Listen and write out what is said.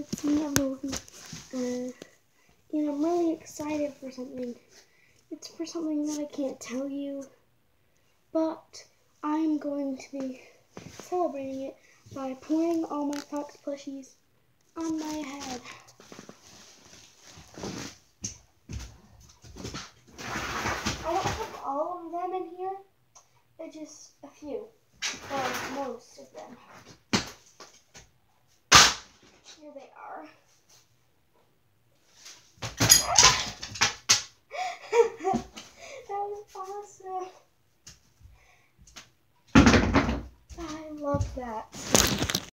it's me, Evelyn, and I'm really excited for something. It's for something that I can't tell you, but I'm going to be celebrating it by pouring all my Fox plushies on my head. I don't have all of them in here, but just a few, or most of them. Here they are. That was awesome. I love that.